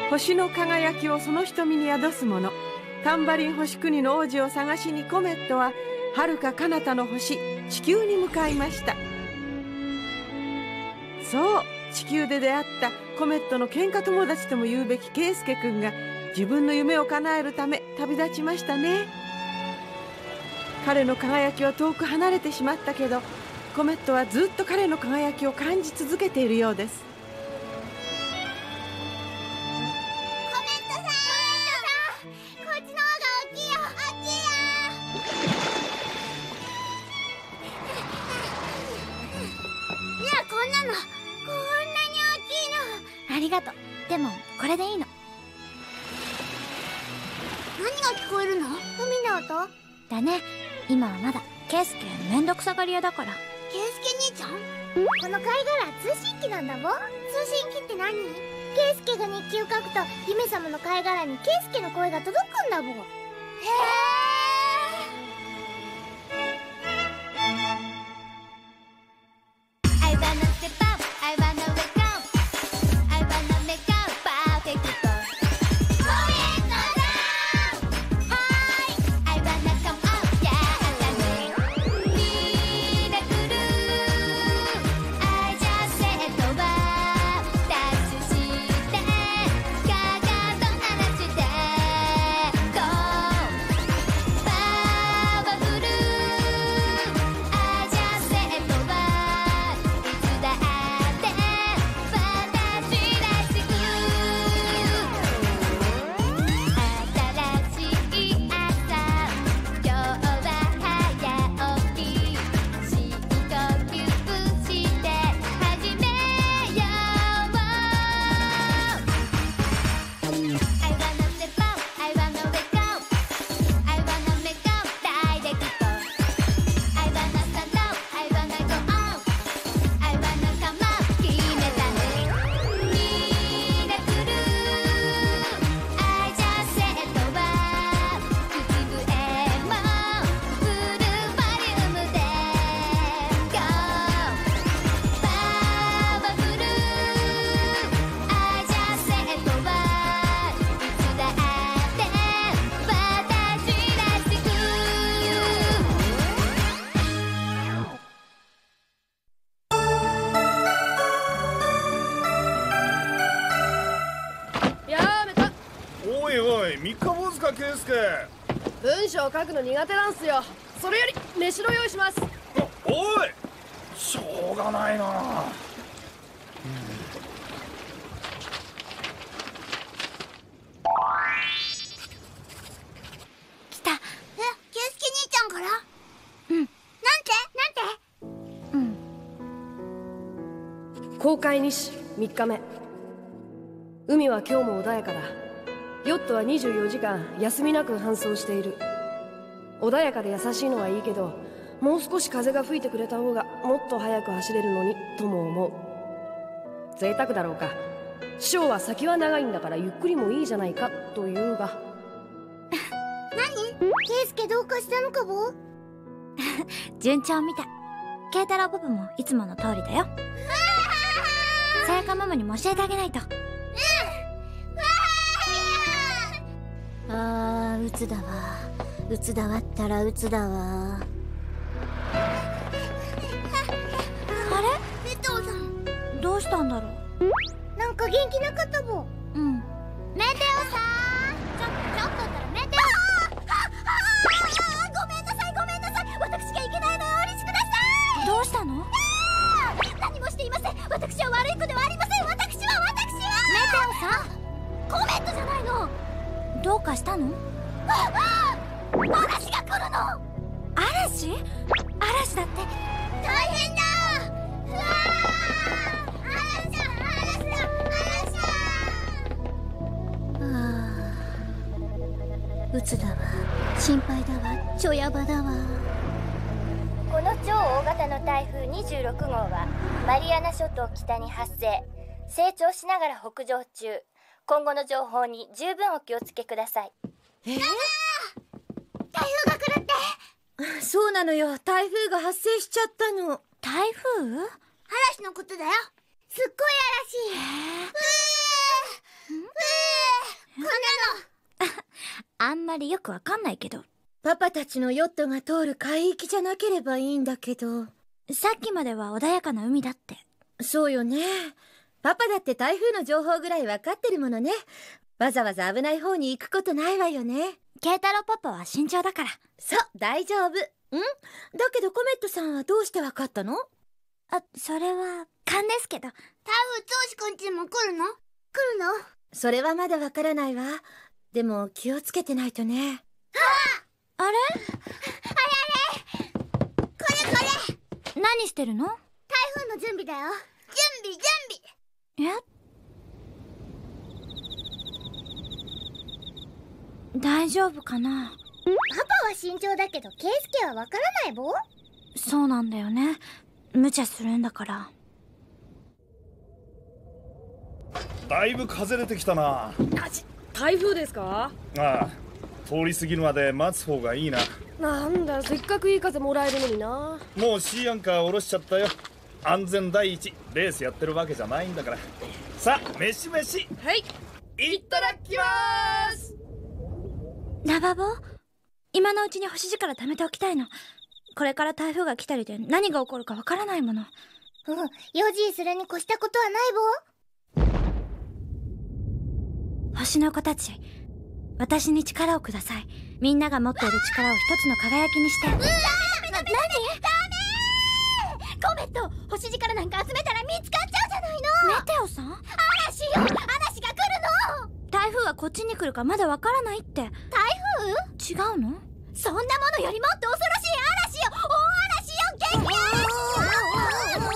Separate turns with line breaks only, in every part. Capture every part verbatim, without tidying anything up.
星の輝きをその瞳に宿す者、タンバリン星国の王子を探しにコメットは遥か彼方の星地球に向かいました。そう、地球で出会ったコメットの喧嘩友達とも言うべきケイスケくんが自分の夢を叶えるため旅立ちましたね。彼の輝きは遠く離れてしまったけど、コメットはずっと彼の輝きを感じ続けているようです。
コメットさん、こっちの方が大きいよ、大きいよ。ねえ、こんなのこんなに大きいの。
ありがとう。でもこれでいいの。
何が聞こえるの？海の音？
だね。今はまだケイスケめんどくさがり屋だから。
ケイスケ兄ちゃん？この貝殻通信機なんだもん。通信機って何？ケイスケが日記を書くと姫様の貝殻にケイスケの声が届くんだもん。へえ。
文章を書くの苦手なんすよ。それより飯の用意します。
お、おい、しょうがないな。
来た。
え、ケイスケ兄ちゃんから？
うん。
なんてなんて？
うん。航海日誌みっかめ。海は今日も穏やかだ。ヨットはにじゅうよじかん休みなく搬送している。穏やかで優しいのはいいけど、もう少し風が吹いてくれた方がもっと早く走れるのにとも思う。贅沢だろうか。師匠は先は長いんだからゆっくりもいいじゃないかと言うが。
何？ケイスケどうかしたのかぼ？
順調みたい。ケイタロウパパもいつもの通りだよ。さやかママにも教えてあげないと。
あー、うつだわ。うつだわったらうつだわ。
あれ？
メテオさん、
どうしたんだろう。
なんか元気なかったぼ。
うん。
メテオさん、ちょ、ちょっとったらメテオ。ああああ、ごめんなさいごめんなさい。私がいけないのよ、お許しください。
どうしたの？
何もしていません。私は悪い子ではありません。私は私は
メテオさん、
コメットじゃないの。
どうかしたの？
嵐が来るの。
嵐？嵐だって。
大変だ。うわー、嵐だ嵐だ嵐だ。
ああ、うつだわ。心配だわ。ちょやばだわ。
この超大型の台風にじゅうろくごうはマリアナ諸島北に発生、成長しながら北上中。今後の情報に十分お気をつけください。
えー、
台風が来るって。
そうなのよ。台風が発生しちゃったの。台風？
嵐のことだよ。すっごい嵐。
へー。
ふーふー
まりよくわかんないけど。
パパたちのヨットが通る海域じゃなければいいんだけど。
さっきまでは穏やかな海だって。
そうよね。パパだって台風の情報ぐらいわかってるものね。わざわざ危ない方に行くことないわよね。
慶太郎パパは慎重だから。
そう、大丈夫。ん？だけどコメットさんはどうしてわかったの？
あ、それは勘ですけど。
台風つおしくんちも来るの？来るの？
それはまだわからないわ。でも気をつけてないとね。
あれ？
あれあれ、これこれ。
何してるの？
台風の準備だよ。準備準備。
え？大丈夫かな？
パパは慎重だけどケイスケはわからないぼ。
そうなんだよね。無茶するんだから。
だいぶ風出てきたな。
あち、台風ですか？
ああ、通り過ぎるまで待つ方がいいな。
なんだ、せっかくいい風もらえるのにな。
もう C アンカー下ろしちゃったよ。安全第一、レースやってるわけじゃないんだから。さあ、飯飯。
はい、
いただきまーす。
ラバボ、今のうちに干し力貯めておきたいの。これから台風が来たりで何が起こるかわからないもの。
うん、用心するに越したことはないぼ。
星の子たち、私に力をください。みんなが持っている力を一つの輝きにして。うわー、な、なに？ダメー！コメット、星力なんか集めたら見つかっちゃうじゃないの。メテオさん？
嵐よ、嵐が来るの。
台風はこっちに来るかまだわからないって。
台風？
違うの？
そんなものよりもっと恐ろしい嵐よ、大嵐よ、元気嵐よ。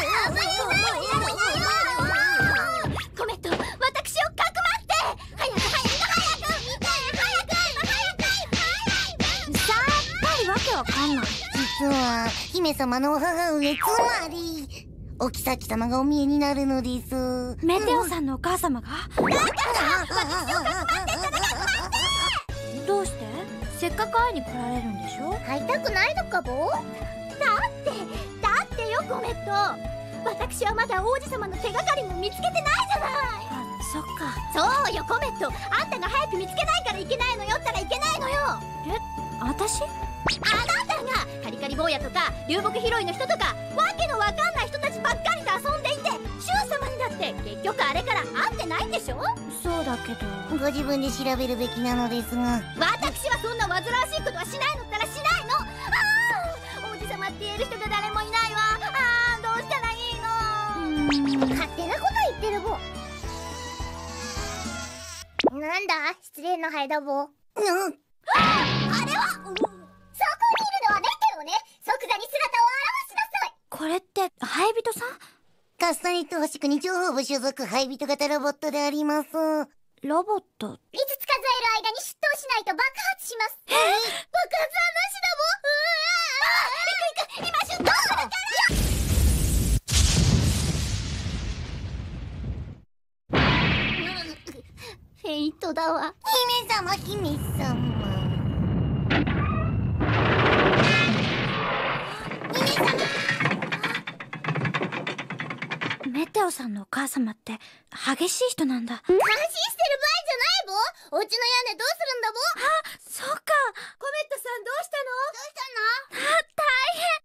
コメット、私をかくまって。早く早く早く見たい、早く早く
さっぱりわけわかんない。
実は姫様の母上、つまりお妃様がお見えになるのです。
メテオさんのお母様が？
だから私をかくまってったらかくまって。
どうして？せっかく会いに来られるんでしょ？
会いたくないのかぼ？だってだってよ、コメット、私はまだ王子様の手がかりも見つけてないじゃない。
あ、そっか。
そうよ、コメット、あんたが早く見つけないからいけないのよったらいけないのよ。
え、私？
あなたがカリカリ坊やとか流木拾いの人とかわけのわかんない人たちばっかりと遊んでいて、シュウ様にだって結局あれから会ってないんでしょ？
そうだけど。
ご自分で調べるべきなのですが、
私はそんな煩わしいことはしないのったらしないの。ああ、王子様って言える人が誰もいないわ。ああ、どうしたらいいの？勝手なこと言ってるぼ。なんだ、失礼のハエだぼ。うん、あれは、うん、そこにいるのはメテオね。即座に姿を現しなさい。
これってハエ人さん？
カスタネット星国情報部所属ハイビト型ロボットであります。
ロボット？
いつつ数える間に出動しないと爆発します。えー、爆発はなしだもん。うわー、行く行く、今出動するから。フェイントだわ。
姫様、姫様。姫様。
メテオさんのお母様って激しい人なんだ。
感心してる場合じゃないぼ。お家の屋根どうするんだぼ。
あ、そうか。
コメットさんどうしたの？
どうしたの？
あ、大変。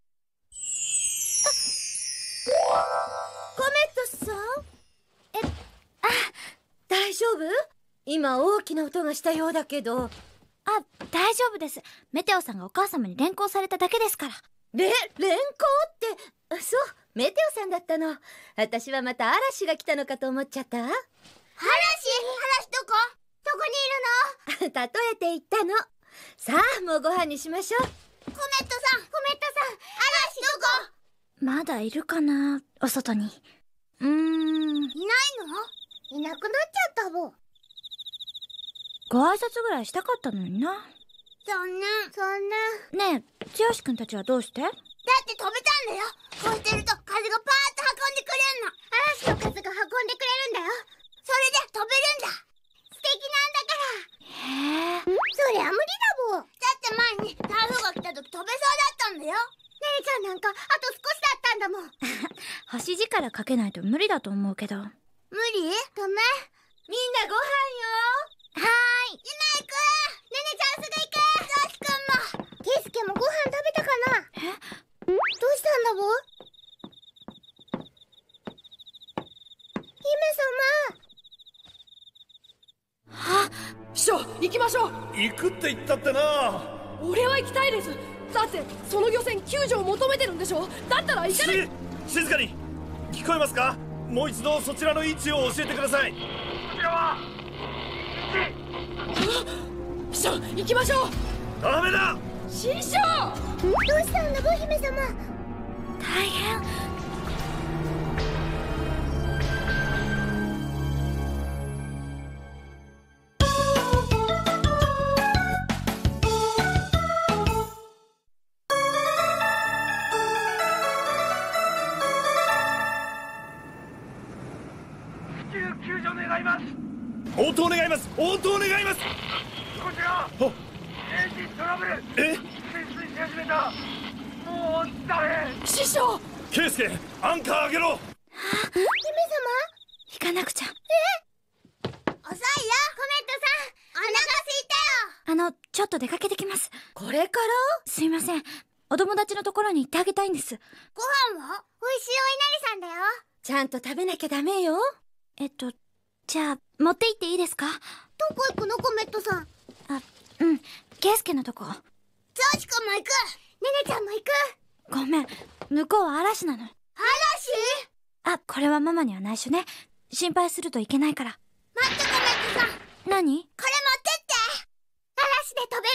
コメットさん？え、あ、大丈夫？今大きな音がしたようだけど。
あ、大丈夫です。メテオさんがお母様に連行されただけですから。
れ、連行って、そう、メテオさんだったの。私はまた嵐が来たのかと思っちゃった。
嵐、嵐どこ？どこにいるの？
例えて言ったの。さあ、もうご飯にしましょう。
コメットさん、コメットさん、嵐どこ？
まだいるかな、お外に。うーん。
いないの？いなくなっちゃったぼ。
ご挨拶ぐらいしたかったのにな。
残念、残念。
ねえ、剛くんたちはどうして？
だって飛べたんだよ。こうしてると風がパーッと運んでくれんの。嵐の風が運んでくれるんだよ。それで飛べるんだ。素敵なんだから。
へえ。
そりゃ無理だぼ。だって前に台風が来た時飛べそうだったんだよ。ねねちゃんなんかあと少しだったんだもん。
星力かけないと無理だと思うけど。
無理？ダメ？
みんなご飯よ。
はーい。夢行く。ねねちゃん
師匠、行きましょう。
行くって言ったってな。
俺は行きたいです。だってその漁船救助を求めてるんでしょ。だったら行かない。
静かに。聞こえますか？もう一度そちらの位置を教えてください。こちらは
師匠、行きましょう。
ダメだ。
師匠、
どうしたんだ、ボ姫様。
大変。
救助願います。応答願います。応答願います。こちらエンジントラブル。え、潜水し始めた。もうダメ。
師匠、
ケイスケ、アンカー上げろ。
姫様、
行かなくちゃ。
え、遅いよ。コメットさん、お腹すいたよ。
あの、ちょっと出かけてきます。
これから？
すいません、お友達のところに行ってあげたいんです。
ご飯は美味しいお稲荷さんだよ。
ちゃんと食べなきゃダメよ。
えっとじゃあ持って行っていいですか？
どこ行くの、コメットさん。
あ、うん、ケイスケのとこ。
ゾウシ君も行く。ネネちゃんも行く。
ごめん、向こうは嵐なの。
嵐？
あ、これはママには内緒ね。心配するといけないから。
待って、コメットさん。これ
何？
持ってって。嵐で飛べるんだよ。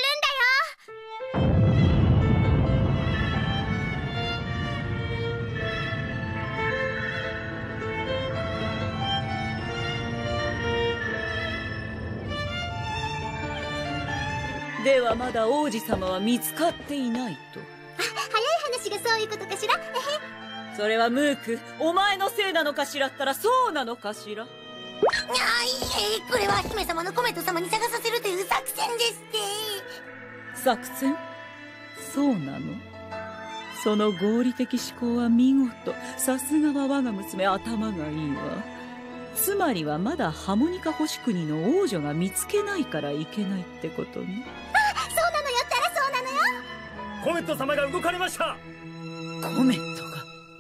ではまだ王子様は見つかっていないと。
あ、早い話がそういうことかしら。えへ。
それはムーク、お前のせいなのかしらったらそうなのかしら。
あ、いえ、これは姫様のコメット様に探させるという作戦ですって。
作戦？そうなの？その合理的思考は見事。さすがは我が娘、頭がいいわ。つまりはまだハモニカ星国の王女が見つけないからいけないってことね。
あ、そうなのよったらそうなのよ。
コメット様が動かれました。
コメットが。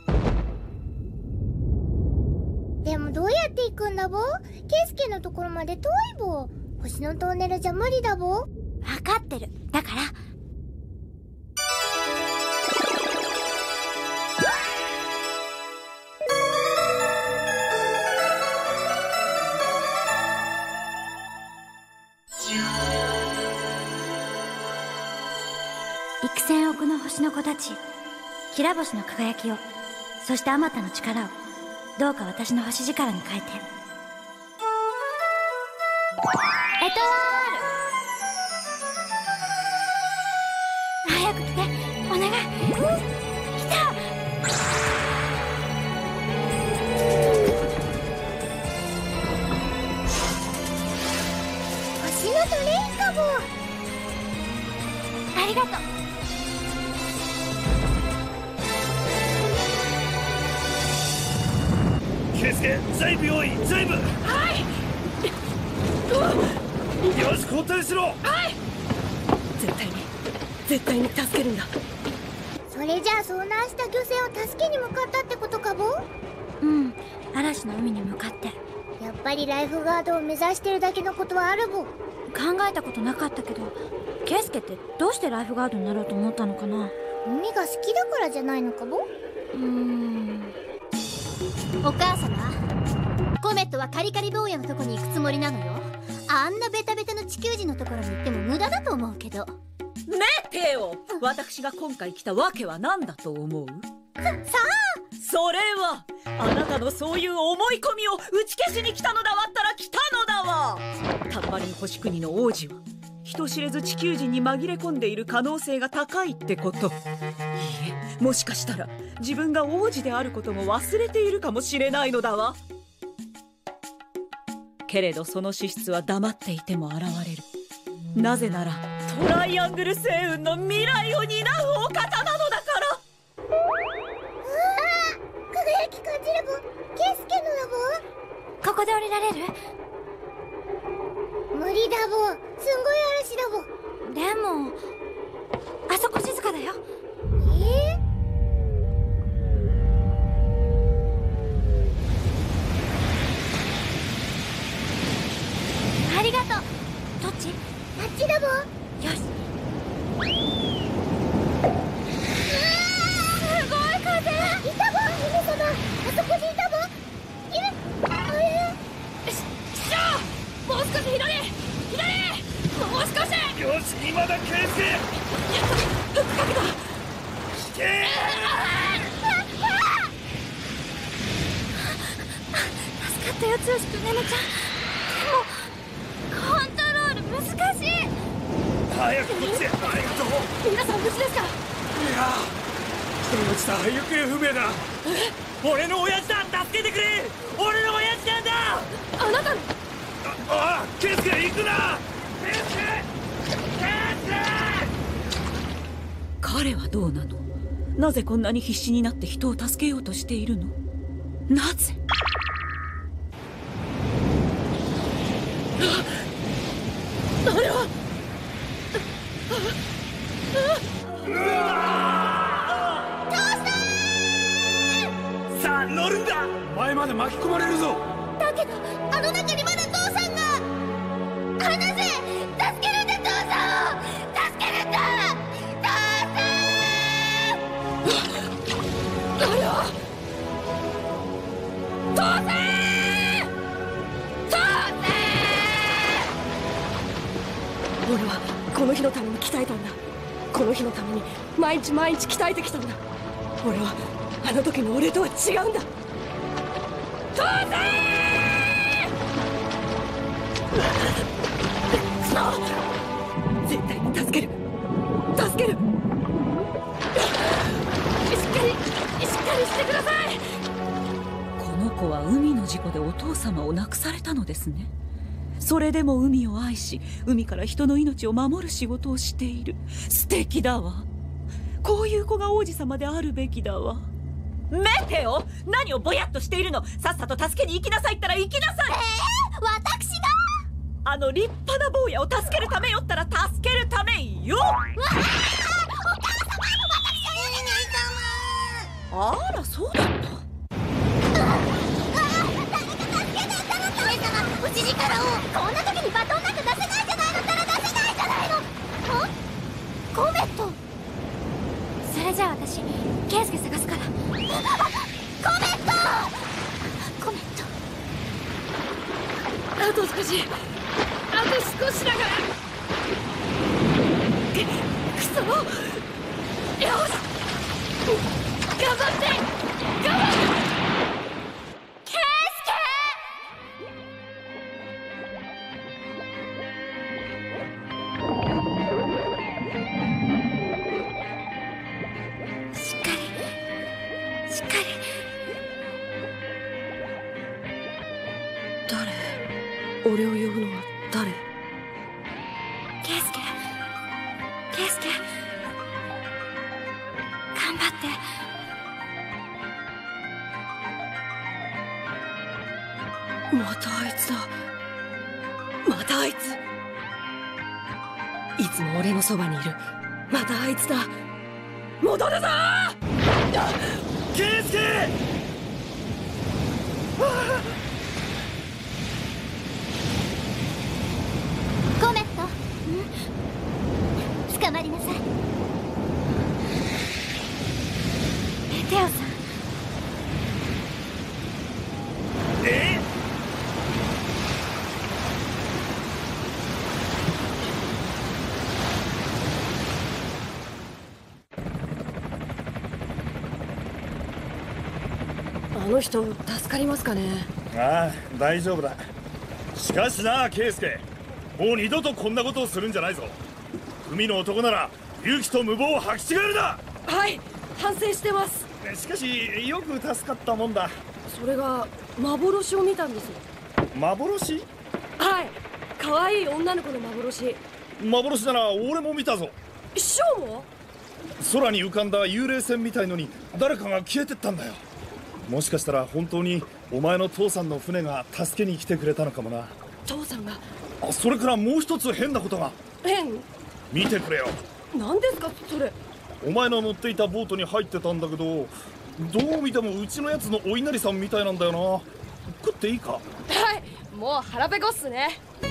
でもどうやって行くんだぼ？ケイスケのところまで遠いぼ。星のトンネルじゃ無理だぼ。
分かってる。だから幾千億の星の子たち、きら星の輝きを、そしてあまたの力を、どうか私の星力に変えて。エトワール、早く来て、お願い。来た。
星のトレインかぼ。
ありがとう。
ケイスケ、全部用意、全部。
はい。
よし、交代しろ。
はい。絶対に絶対に助けるんだ。
それじゃあ遭難した漁船を助けに向かったってことかぼ。
うん、嵐の海に向かって。
やっぱりライフガードを目指してるだけのことはあるぼ。
考えたことなかったけど、ケイスケってどうしてライフガードになろうと思ったのかな。
海が好きだからじゃないのかぼ。
うーん。
お母様、コメットはカリカリ坊やのとこに行くつもりなのよ。あんなベタベタの地球人のところに行っても無駄だと思うけど。
ねえテオ、私が今回来たわけは何だと思う？
ささあ、
それはあなたのそういう思い込みを打ち消しに来たのだわったら来たのだわ。タンバリン星国の王子は人知れず地球人に紛れ込んでいる可能性が高いってこと。いいえ、もしかしたら自分が王子であることも忘れているかもしれないのだわ。けれどその資質は黙っていても現れる。なぜならトライアングル星雲の未来を担うお方なのだから。
うわあ、輝き感じるぼ。ケイスケのだぼ。
ここで降りられる？
無理だぼ。すんごい嵐だぼ。
でもあそこ静かだよ。
えー
ありがとう。どっち？ ち？
あっちだもん。
よし。すごい風。
いたもん、姫様。あそこにいたもん。姫、あれ。
ししょう、もう少し左、左、もう少し。
よし、今だ、圭介。
やっとフックかけた。
引け
助かったよ、剛くん、ネネちゃん。でもコントロール難しい。
早くこっちへ。ありがとう。
皆さん無事ですか？
いや人の落ちた行方不明だ。俺の親父だ、助けてくれ。俺の親父なんだ。
あなた。
ああ、圭介行くな。圭介、圭介。
彼はどうなの？なぜこんなに必死になって人を助けようとしているの？なぜ？
あれは。
さあ乗るんだ。前まで巻き込まれるぞ。
だけど、あの中にまだ父さんが。離せ、助けるんだ、父さんを。助けるんだ、父さん。
あれは。父さん。父さん。俺はこの日のために鍛えたんだ。この日のために毎日毎日鍛えてきたんだ。俺はあの時の俺とは違うんだ。父さん。絶対に助ける、助ける。しっかりしっかりしてください。
この子は海の事故でお父様を亡くされたのですね。それでも海を愛し、海から人の命を守る仕事をしている。素敵だわ。こういう子が王子様であるべきだわ。メテオ、何をぼやっとしているの？さっさと助けに行きなさいったら行きなさい。
えー、私が。
あの立派な坊やを助けるためよったら助けるためよ。
わあ、お母様、私が。
あら、そうだった。
おじ力を。こんな時にバトンなんか出せないじゃないの。ったら出せないじゃないの。ん？コメット。
それじゃあ私ケイスケ探すから。
コメット。
コメッ
あと少し、あと少しだから。くそ。よし、頑張って頑張って。俺を呼ぶのは誰？
ケイスケ、ケイスケ、頑張って。
またあいつだ。またあいつ。いつも俺のそばにいる。またあいつだ。戻るぞー。
圭介。
コメット。捕まりなさい。
メテオさん。
え？
あの人助かりますかね？
ああ、大丈夫だ。しかしな、圭介、もう二度とこんなことをするんじゃないぞ。海の男なら勇気と無謀を履き違えるな。
はい、反省してます。
しかしよく助かったもんだ。
それが幻を見たんです。
幻？
はい、可愛い女の子の幻。
幻なら俺も見たぞ。
ショーも？
空に浮かんだ幽霊船みたいのに誰かが消えてったんだよ。もしかしたら本当にお前の父さんの船が助けに来てくれたのかもな。
父さんが？
あ、それからもう一つ変なことが。
変？
見てくれよ。
何ですかそれ？
お前の乗っていたボートに入ってたんだけど、どう見てもうちのやつのお稲荷さんみたいなんだよな。食っていいか？
はい、 もう腹ペコっすね。
よ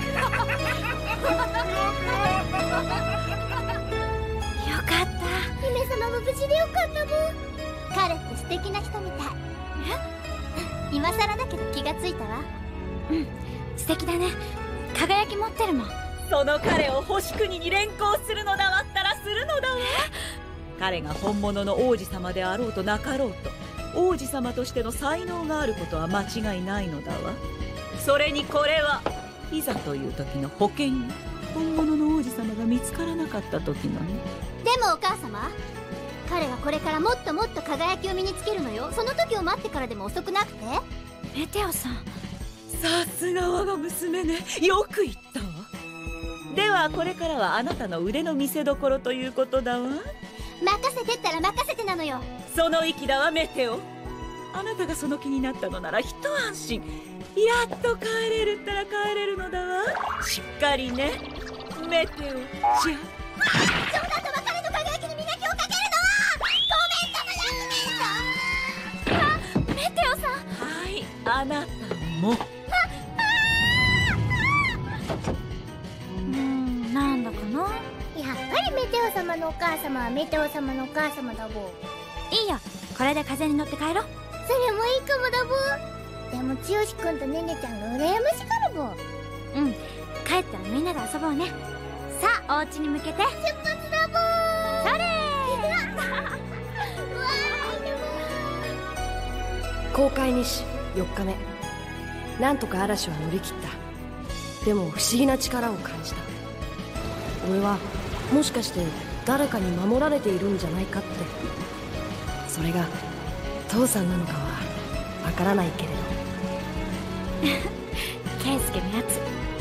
かった。
姫様も無事でよかったもん。彼って素敵な人みたい。え？今更だけど気がついたわ。
うん、素敵だね。輝き持ってるもん。
その彼を星国に連行するのだわったらするのだわ。彼が本物の王子様であろうとなかろうと、王子様としての才能があることは間違いないのだわ。それにこれはいざという時の保険よ。本物の王子様が見つからなかった時のね。
でもお母様、彼はこれからもっともっと輝きを身につけるのよ。その時を待ってからでも遅くなくて。
メテオさん、
さすが我が娘ね。よく言ったわ。ではこれからはあなたの腕の見せ所ということだわ。
任せてったら任せてなのよ。
その息だわメテオ。あなたがその気になったのなら一安心。やっと帰れるったら帰れるのだわ。しっかりねメテオちゃん。
冗談と別れの輝きに磨きをかけるのはごめんともやめんと。
メテオさん。
はい、あなたも。
うーん、なんだかな。
やっぱりメテオ様のお母様はメテオ様のお母様だぼ。
いいよ、これで風に乗って帰ろう。
それもいいかもだぼ。でも剛くんとネネちゃんが羨ましがるぼ。
うん、帰ったらみんなで遊ぼうね。さあ、お家に向けて出
発だぼ。
それ
ー航海日よっかめ。なんとか嵐は乗り切った。でも不思議な力を感じた。俺はもしかして誰かに守られているんじゃないかって。それが父さんなのかはわからないけれど。
ケイスケのやつ。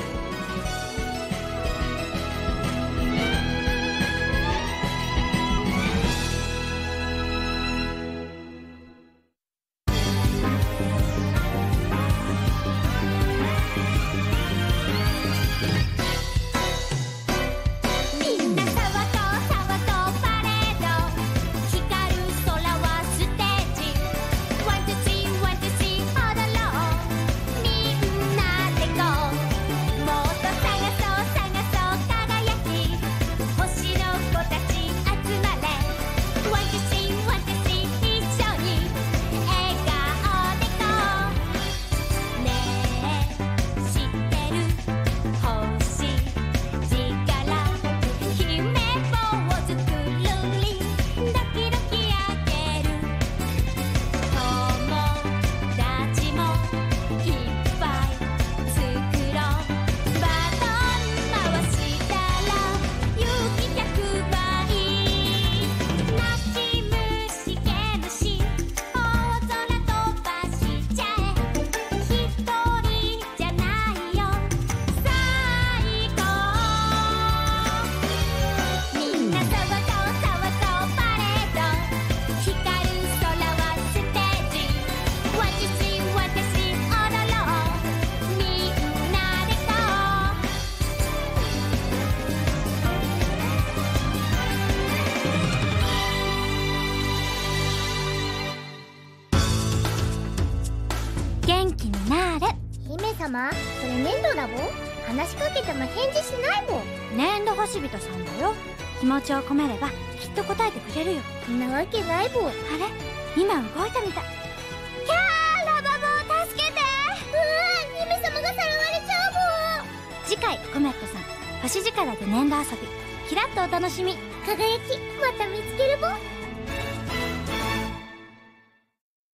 様、それ粘土だぼ。話しかけても返事しないぼ。
粘土星人さんだよ。気持ちを込めればきっと答えてくれるよ。
そんなわけないぼ。
あれ、今動いたみたい。
キャー、ラバボ助けて。うわ、姫様がさらわれちゃうぼ。
次回コメットさん、星力で粘土遊び、キラッとお楽しみ。
輝きまた見つけるぼ。